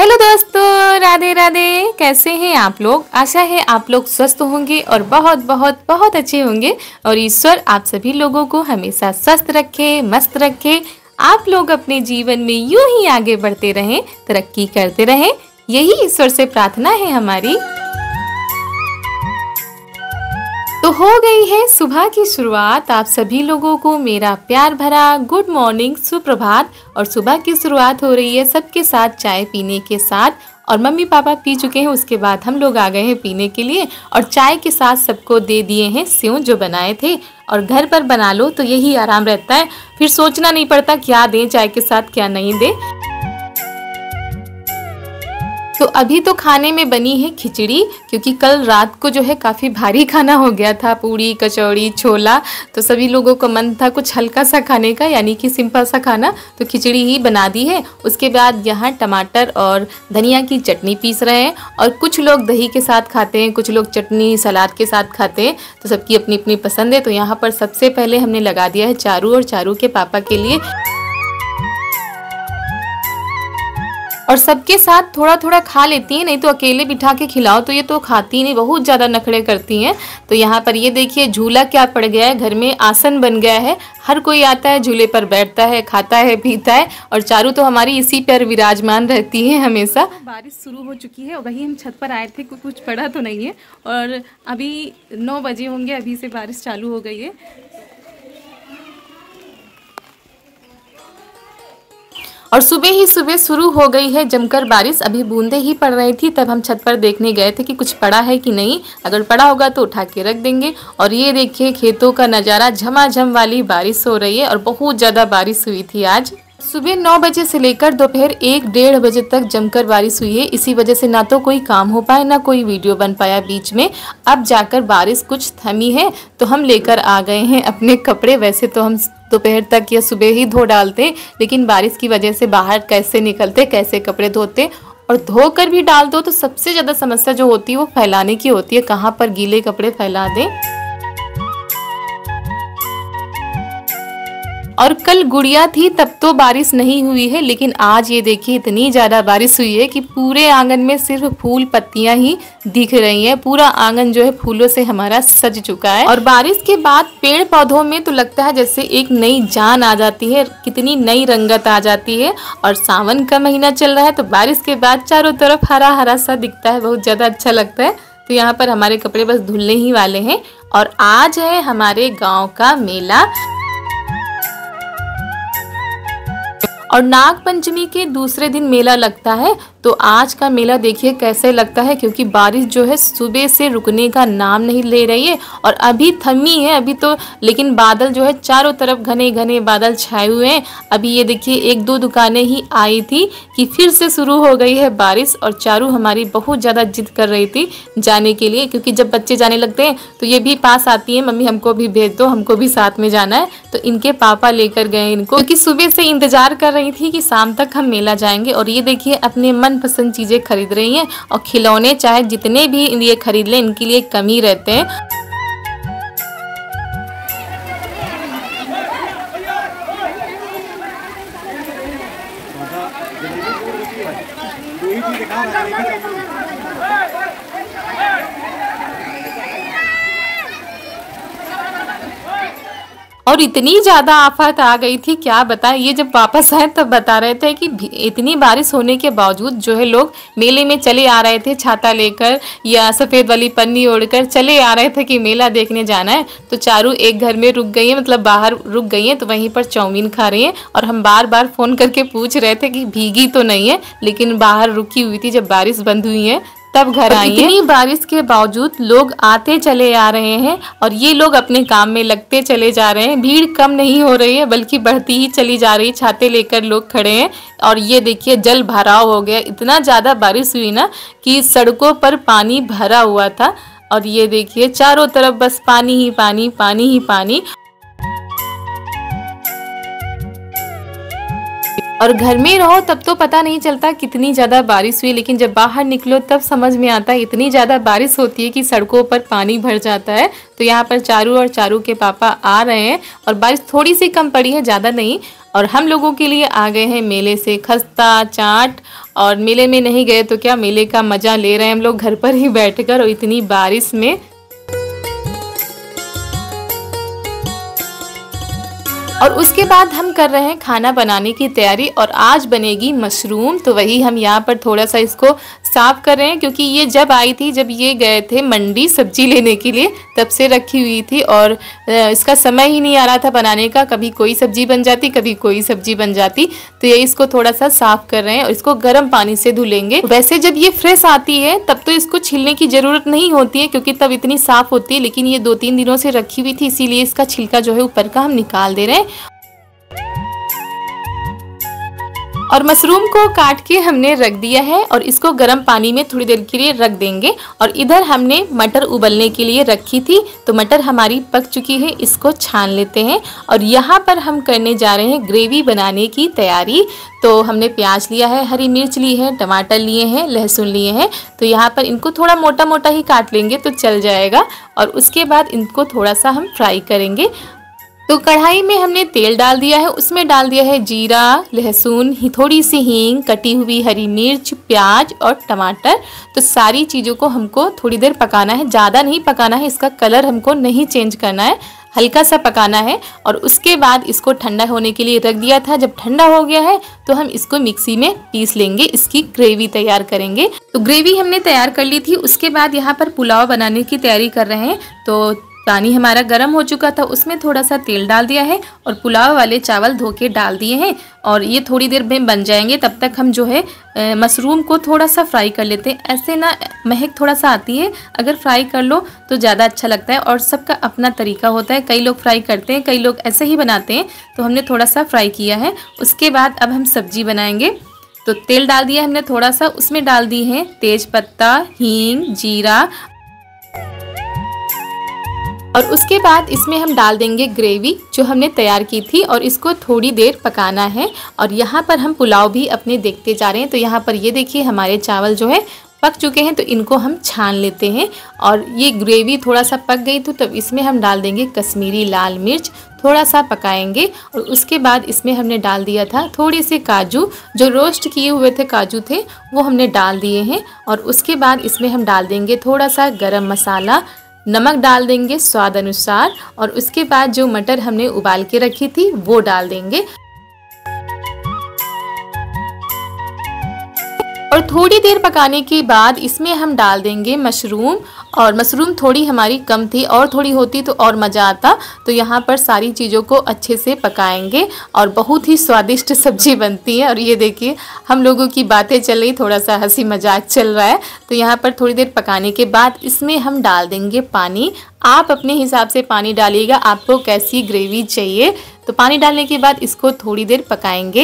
Hello दोस्तों, राधे राधे। कैसे हैं आप लोग? आशा है आप लोग स्वस्थ होंगे और बहुत बहुत बहुत अच्छे होंगे। और ईश्वर आप सभी लोगों को हमेशा स्वस्थ रखे, मस्त रखे। आप लोग अपने जीवन में यूं ही आगे बढ़ते रहें, तरक्की करते रहें, यही ईश्वर से प्रार्थना है हमारी। तो हो गई है सुबह की शुरुआत। आप सभी लोगों को मेरा प्यार भरा गुड मॉर्निंग, सुप्रभात। और सुबह की शुरुआत हो रही है सबके साथ चाय पीने के साथ। और मम्मी पापा पी चुके हैं, उसके बाद हम लोग आ गए हैं पीने के लिए। और चाय के साथ सबको दे दिए हैं सेव जो बनाए थे। और घर पर बना लो तो यही आराम रहता है, फिर सोचना नहीं पड़ता क्या दें चाय के साथ क्या नहीं दें। तो अभी तो खाने में बनी है खिचड़ी, क्योंकि कल रात को जो है काफ़ी भारी खाना हो गया था, पूड़ी कचौड़ी छोला। तो सभी लोगों को मन था कुछ हल्का सा खाने का, यानी कि सिंपल सा खाना, तो खिचड़ी ही बना दी है। उसके बाद यहाँ टमाटर और धनिया की चटनी पीस रहे हैं। और कुछ लोग दही के साथ खाते हैं, कुछ लोग चटनी सलाद के साथ खाते हैं, तो सबकी अपनी अपनी पसंद है। तो यहाँ पर सबसे पहले हमने लगा दिया है चारू, और चारू के पापा के लिए। और सबके साथ थोड़ा थोड़ा खा लेती हैं, नहीं तो अकेले बिठा के खिलाओ तो ये तो खाती नहीं, बहुत ज़्यादा नखरे करती हैं। तो यहाँ पर ये देखिए झूला क्या पड़ गया है, घर में आसन बन गया है। हर कोई आता है, झूले पर बैठता है, खाता है, पीता है। और चारू तो हमारी इसी पर विराजमान रहती है हमेशा। बारिश शुरू हो चुकी है और वही हम छत पर आए थे, कुछ पड़ा तो नहीं है। और अभी 9 बजे होंगे, अभी से बारिश चालू हो गई है। और सुबह ही सुबह शुरू हो गई है जमकर बारिश। अभी बूंदे ही पड़ रही थी, तब हम छत पर देखने गए थे कि कुछ पड़ा है कि नहीं। अगर पड़ा होगा तो उठा के रख देंगे। और ये देखिए खेतों का नज़ारा, झमाझम वाली बारिश हो रही है और बहुत ज़्यादा बारिश हुई थी आज। सुबह 9 बजे से लेकर दोपहर 1-1:30 बजे तक जमकर बारिश हुई है। इसी वजह से ना तो कोई काम हो पाया, ना कोई वीडियो बन पाया बीच में। अब जाकर बारिश कुछ थमी है, तो हम लेकर आ गए हैं अपने कपड़े। वैसे तो हम दोपहर तक या सुबह ही धो डालते, लेकिन बारिश की वजह से बाहर कैसे निकलते, कैसे कपड़े धोते। और धोकर भी डाल दो तो सबसे ज़्यादा समस्या जो होती है वो फैलाने की होती है, कहाँ पर गीले कपड़े फैला दें। और कल गुड़िया थी तब तो बारिश नहीं हुई है, लेकिन आज ये देखिए इतनी ज़्यादा बारिश हुई है कि पूरे आंगन में सिर्फ फूल पत्तियां ही दिख रही हैं। पूरा आंगन जो है फूलों से हमारा सज चुका है। और बारिश के बाद पेड़ पौधों में तो लगता है जैसे एक नई जान आ जाती है, कितनी नई रंगत आ जाती है। और सावन का महीना चल रहा है, तो बारिश के बाद चारों तरफ हरा हरा सा दिखता है, बहुत ज़्यादा अच्छा लगता है। तो यहाँ पर हमारे कपड़े बस धुलने ही वाले हैं। और आज है हमारे गाँव का मेला। और नाग पंचमी के दूसरे दिन मेला लगता है। तो आज का मेला देखिए कैसे लगता है, क्योंकि बारिश जो है सुबह से रुकने का नाम नहीं ले रही है। और अभी थमी है अभी तो, लेकिन बादल जो है चारों तरफ घने घने बादल छाए हुए हैं। अभी ये देखिए 1-2 दुकानें ही आई थी कि फिर से शुरू हो गई है बारिश। और चारू हमारी बहुत ज़्यादा जिद कर रही थी जाने के लिए, क्योंकि जब बच्चे जाने लगते हैं तो ये भी पास आती है, मम्मी हमको भी भेज दो, हमको भी साथ में जाना है। तो इनके पापा लेकर गए इनको, क्योंकि सुबह से इंतजार कर रही थी कि शाम तक हम मेला जाएंगे। और ये देखिए अपने मनपसंद चीजें खरीद रही हैं। और खिलौने चाहे जितने भी ये खरीद लें, इनके लिए कम ही रहते हैं। और इतनी ज़्यादा आफत आ गई थी क्या बताएं। ये जब वापस आए तब बता रहे थे कि इतनी बारिश होने के बावजूद जो है लोग मेले में चले आ रहे थे, छाता लेकर या सफ़ेद वाली पन्नी ओढ़कर चले आ रहे थे कि मेला देखने जाना है। तो चारू एक घर में रुक गई है, मतलब बाहर रुक गई है, तो वहीं पर चाउमीन खा रही हैं। और हम बार बार फ़ोन करके पूछ रहे थे कि भीगी तो नहीं है, लेकिन बाहर रुकी हुई थी। जब बारिश बंद हुई है तब घर आई है। इतनी बारिश के बावजूद लोग आते चले आ रहे हैं और ये लोग अपने काम में लगते चले जा रहे हैं। भीड़ कम नहीं हो रही है, बल्कि बढ़ती ही चली जा रही है। छाते लेकर लोग खड़े हैं। और ये देखिए जल भराव हो गया, इतना ज़्यादा बारिश हुई ना कि सड़कों पर पानी भरा हुआ था। और ये देखिए चारों तरफ बस पानी ही पानी, पानी ही पानी। और घर में रहो तब तो पता नहीं चलता कितनी ज़्यादा बारिश हुई, लेकिन जब बाहर निकलो तब समझ में आता है इतनी ज़्यादा बारिश होती है कि सड़कों पर पानी भर जाता है। तो यहाँ पर चारू और चारू के पापा आ रहे हैं और बारिश थोड़ी सी कम पड़ी है, ज़्यादा नहीं। और हम लोगों के लिए आ गए हैं मेले से खस्ता, चाट और मेले में नहीं गए तो क्या, मेले का मज़ा ले रहे हैं हम लोग घर पर ही बैठकर और इतनी बारिश में। और उसके बाद हम कर रहे हैं खाना बनाने की तैयारी और आज बनेगी मशरूम। तो वही हम यहाँ पर थोड़ा सा इसको साफ़ कर रहे हैं, क्योंकि ये जब आई थी, जब ये गए थे मंडी सब्जी लेने के लिए, तब से रखी हुई थी और इसका समय ही नहीं आ रहा था बनाने का। कभी कोई सब्जी बन जाती, कभी कोई सब्जी बन जाती। तो ये इसको थोड़ा सा साफ़ कर रहे हैं और इसको गर्म पानी से धुलेंगे। वैसे जब ये फ्रेश आती है तब तो इसको छीलने की ज़रूरत नहीं होती है, क्योंकि तब इतनी साफ़ होती है, लेकिन ये 2-3 दिनों से रखी हुई थी, इसीलिए इसका छिलका जो है ऊपर का हम निकाल दे रहे हैं। और मशरूम को काट के हमने रख दिया है और इसको गर्म पानी में थोड़ी देर के लिए रख देंगे। और इधर हमने मटर उबलने के लिए रखी थी, तो मटर हमारी पक चुकी है, इसको छान लेते हैं। और यहाँ पर हम करने जा रहे हैं ग्रेवी बनाने की तैयारी। तो हमने प्याज लिया है, हरी मिर्च ली है, टमाटर लिए हैं, लहसुन लिए हैं। तो यहाँ पर इनको थोड़ा मोटा मोटा ही काट लेंगे तो चल जाएगा। और उसके बाद इनको थोड़ा सा हम फ्राई करेंगे। तो कढ़ाई में हमने तेल डाल दिया है, उसमें डाल दिया है जीरा, लहसुन, थोड़ी सी हींग, कटी हुई हरी मिर्च, प्याज और टमाटर। तो सारी चीज़ों को हमको थोड़ी देर पकाना है, ज़्यादा नहीं पकाना है, इसका कलर हमको नहीं चेंज करना है, हल्का सा पकाना है। और उसके बाद इसको ठंडा होने के लिए रख दिया था। जब ठंडा हो गया है तो हम इसको मिक्सी में पीस लेंगे, इसकी ग्रेवी तैयार करेंगे। तो ग्रेवी हमने तैयार कर ली थी। उसके बाद यहाँ पर पुलाव बनाने की तैयारी कर रहे हैं। तो पानी हमारा गर्म हो चुका था, उसमें थोड़ा सा तेल डाल दिया है और पुलाव वाले चावल धो के डाल दिए हैं। और ये थोड़ी देर में बन जाएंगे, तब तक हम जो है मशरूम को थोड़ा सा फ्राई कर लेते हैं। ऐसे ना महक थोड़ा सा आती है, अगर फ्राई कर लो तो ज़्यादा अच्छा लगता है। और सबका अपना तरीका होता है, कई लोग फ्राई करते हैं, कई लोग ऐसे ही बनाते हैं। तो हमने थोड़ा सा फ्राई किया है। उसके बाद अब हम सब्जी बनाएंगे। तो तेल डाल दिया हमने थोड़ा सा, उसमें डाल दी है तेज पत्ता, हींग, जीरा। और उसके बाद इसमें हम डाल देंगे ग्रेवी जो हमने तैयार की थी और इसको थोड़ी देर पकाना है। और यहाँ पर हम पुलाव भी अपने देखते जा रहे हैं। तो यहाँ पर ये देखिए हमारे चावल जो है पक चुके हैं, तो इनको हम छान लेते हैं। और ये ग्रेवी थोड़ा सा पक गई तो तब इसमें हम डाल देंगे कश्मीरी लाल मिर्च, थोड़ा सा पकाएंगे। और उसके बाद इसमें हमने डाल दिया था थोड़े से काजू, जो रोस्ट किए हुए थे काजू थे, वो हमने डाल दिए हैं। और उसके बाद इसमें हम डाल देंगे थोड़ा सा गरम मसाला, नमक डाल देंगे स्वाद अनुसार। और उसके बाद जो मटर हमने उबाल के रखी थी वो डाल देंगे। और थोड़ी देर पकाने के बाद इसमें हम डाल देंगे मशरूम। और मशरूम थोड़ी हमारी कम थी, और थोड़ी होती तो और मज़ा आता। तो यहाँ पर सारी चीज़ों को अच्छे से पकाएंगे और बहुत ही स्वादिष्ट सब्जी बनती है। और ये देखिए हम लोगों की बातें चल रही, थोड़ा सा हंसी मजाक चल रहा है। तो यहाँ पर थोड़ी देर पकाने के बाद इसमें हम डाल देंगे पानी। आप अपने हिसाब से पानी डालिएगा, आपको कैसी ग्रेवी चाहिए। तो पानी डालने के बाद इसको थोड़ी देर पकाएंगे।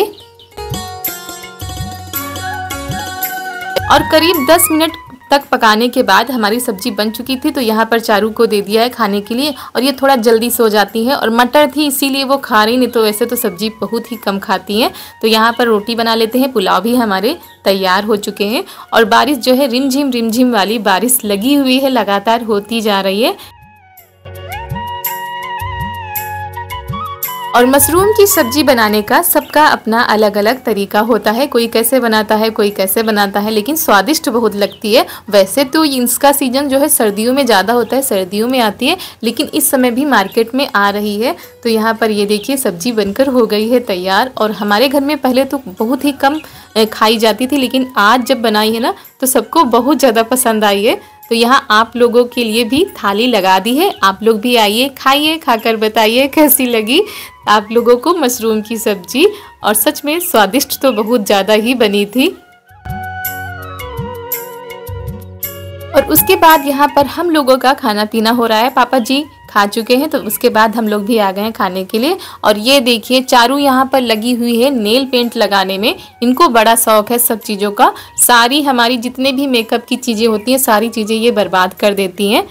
और करीब 10 मिनट तक पकाने के बाद हमारी सब्जी बन चुकी थी। तो यहाँ पर चारू को दे दिया है खाने के लिए। और ये थोड़ा जल्दी सो जाती है और मटर थी इसीलिए वो खा रही, नहीं तो वैसे तो सब्जी बहुत ही कम खाती हैं। तो यहाँ पर रोटी बना लेते हैं। पुलाव भी हमारे तैयार हो चुके हैं। और बारिश जो है रिमझिम वाली बारिश लगी हुई है, लगातार होती जा रही है। और मशरूम की सब्जी बनाने का सबका अपना अलग अलग तरीका होता है, कोई कैसे बनाता है, कोई कैसे बनाता है, लेकिन स्वादिष्ट बहुत लगती है। वैसे तो इसका सीजन जो है सर्दियों में ज़्यादा होता है, सर्दियों में आती है, लेकिन इस समय भी मार्केट में आ रही है। तो यहाँ पर ये देखिए सब्जी बनकर हो गई है तैयार। और हमारे घर में पहले तो बहुत ही कम खाई जाती थी, लेकिन आज जब बनाई है ना तो सबको बहुत ज़्यादा पसंद आई है। तो यहाँ आप लोगों के लिए भी थाली लगा दी है, आप लोग भी आइए, खाइए, खाकर बताइए कैसी लगी आप लोगों को मशरूम की सब्जी। और सच में स्वादिष्ट तो बहुत ज़्यादा ही बनी थी। और उसके बाद यहाँ पर हम लोगों का खाना पीना हो रहा है। पापा जी खा चुके हैं, तो उसके बाद हम लोग भी आ गए हैं खाने के लिए। और ये देखिए चारू यहाँ पर लगी हुई है नेल पेंट लगाने में, इनको बड़ा शौक है सब चीज़ों का। सारी हमारी जितने भी मेकअप की चीज़ें होती हैं सारी चीज़ें ये बर्बाद कर देती हैं।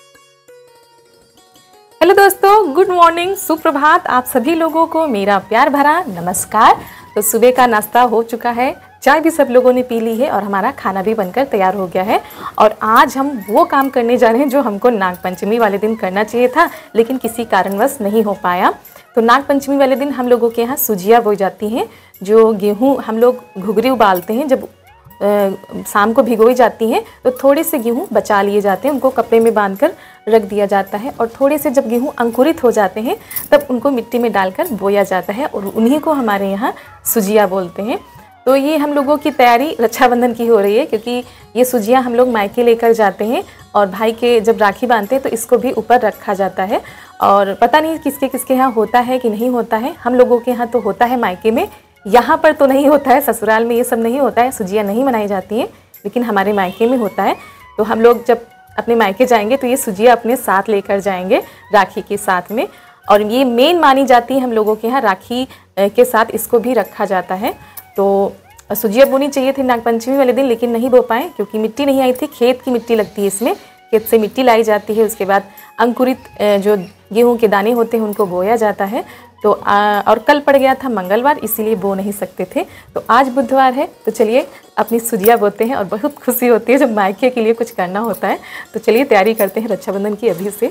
हेलो दोस्तों, गुड मॉर्निंग, सुप्रभात आप सभी लोगों को मेरा प्यार भरा नमस्कार। तो सुबह का नाश्ता हो चुका है, चाय भी सब लोगों ने पी ली है और हमारा खाना भी बनकर तैयार हो गया है। और आज हम वो काम करने जा रहे हैं जो हमको नागपंचमी वाले दिन करना चाहिए था, लेकिन किसी कारणवश नहीं हो पाया। तो नागपंचमी वाले दिन हम लोगों के यहाँ सुजिया बोई जाती हैं, जो गेहूँ हम लोग घुघरी उबालते हैं, जब शाम को भिगोई जाती हैं तो थोड़े से गेहूँ बचा लिए जाते हैं, उनको कपड़े में बांधकर रख दिया जाता है और थोड़े से जब गेहूँ अंकुरित हो जाते हैं तब उनको मिट्टी में डालकर बोया जाता है और उन्हीं को हमारे यहाँ सुजिया बोलते हैं। तो ये हम लोगों की तैयारी रक्षाबंधन की हो रही है, क्योंकि ये सुजिया हम लोग मायके लेकर जाते हैं और भाई के जब राखी बांधते हैं तो इसको भी ऊपर रखा जाता है। और पता नहीं किसके किसके यहाँ होता है कि नहीं होता है, हम लोगों के यहाँ तो होता है मायके में, यहाँ पर तो नहीं होता है, ससुराल में ये सब नहीं होता है, सुजिया नहीं बनाई जाती हैं, लेकिन हमारे मायके में होता है। तो हम लोग जब अपने मायके जाएंगे तो ये सुजिया अपने साथ लेकर जाएंगे राखी के साथ में, और ये मेन मानी जाती है हम लोगों के यहाँ, राखी के साथ इसको भी रखा जाता है। तो सुजिया बोनी चाहिए थी नागपंचमी वाले दिन, लेकिन नहीं बो पाए क्योंकि मिट्टी नहीं आई थी, खेत की मिट्टी लगती है इसमें, खेत से मिट्टी लाई जाती है, उसके बाद अंकुरित जो गेहूं के दाने होते हैं उनको बोया जाता है। तो और कल पड़ गया था मंगलवार, इसीलिए बो नहीं सकते थे, तो आज बुधवार है तो चलिए अपनी सुजिया बोते हैं और बहुत खुशी होती है जब मायके के लिए कुछ करना होता है। तो चलिए तैयारी करते हैं रक्षाबंधन की अभी से।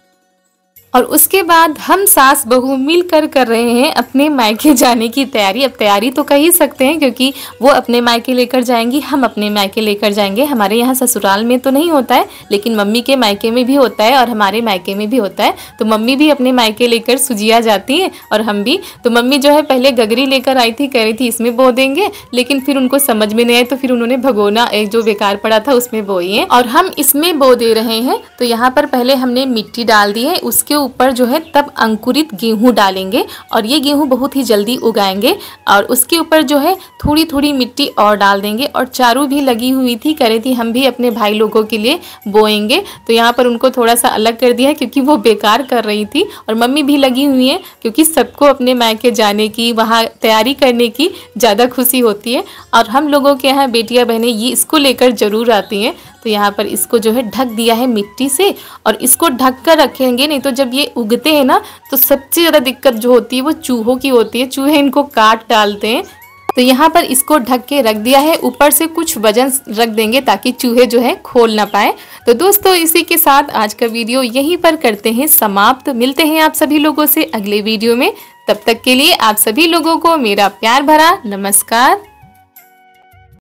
और उसके बाद हम सास बहू मिलकर कर रहे हैं अपने मायके जाने की तैयारी। अब तैयारी तो कह ही सकते हैं क्योंकि वो अपने मायके लेकर जाएंगी, हम अपने मायके लेकर जाएंगे। हमारे यहाँ ससुराल में तो नहीं होता है, लेकिन मम्मी के मायके में भी होता है और हमारे मायके में भी होता है। तो मम्मी भी अपने मायके लेकर सुजिया जाती है और हम भी। तो मम्मी जो है पहले गगरी लेकर आई थी, कह रही थी इसमें बो देंगे, लेकिन फिर उनको समझ में नहीं आया तो फिर उन्होंने भगोना एक जो बेकार पड़ा था उसमें बोई है और हम इसमें बो दे रहे हैं। तो यहाँ पर पहले हमने मिट्टी डाल दी है, उसके ऊपर जो है तब अंकुरित गेहूं डालेंगे और ये गेहूं बहुत ही जल्दी उगाएंगे और उसके ऊपर जो है थोड़ी थोड़ी मिट्टी और डाल देंगे। और चारू भी लगी हुई थी, कह रही थी हम भी अपने भाई लोगों के लिए बोएंगे, तो यहाँ पर उनको थोड़ा सा अलग कर दिया क्योंकि वो बेकार कर रही थी। और मम्मी भी लगी हुई है क्योंकि सबको अपने मायके जाने की, वहाँ तैयारी करने की ज़्यादा खुशी होती है। और हम लोगों के यहाँ बेटियाँ बहनें ये इसको लेकर ज़रूर आती हैं। तो यहाँ पर इसको जो है ढक दिया है मिट्टी से और इसको ढक कर रखेंगे, नहीं तो जब ये उगते हैं ना तो सबसे ज़्यादा दिक्कत जो होती है वो चूहों की होती है, चूहे इनको काट डालते हैं। तो यहाँ पर इसको ढक के रख दिया है, ऊपर से कुछ वजन रख देंगे ताकि चूहे जो है खोल ना पाए। तो दोस्तों इसी के साथ आज का वीडियो यहीं पर करते हैं समाप्त। मिलते हैं आप सभी लोगों से अगले वीडियो में, तब तक के लिए आप सभी लोगों को मेरा प्यार भरा नमस्कार।